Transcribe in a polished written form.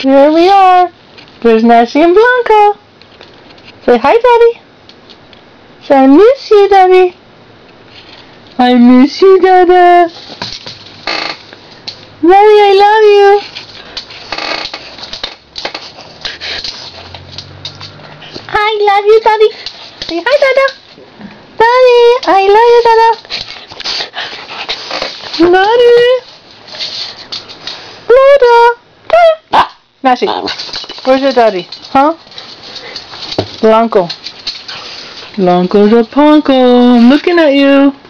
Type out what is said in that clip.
Here we are. There's Nancy and Blanca. Say hi, Daddy. Say, I miss you, Daddy. I miss you, Dada. Daddy, I love you. I love you, Daddy. Say hi, Dada. Daddy, I love you, Dada. Daddy. Dada. Ah, Nancy, where's your daddy? Huh? Blanco. Blanco's a Ponco. I'm looking at you.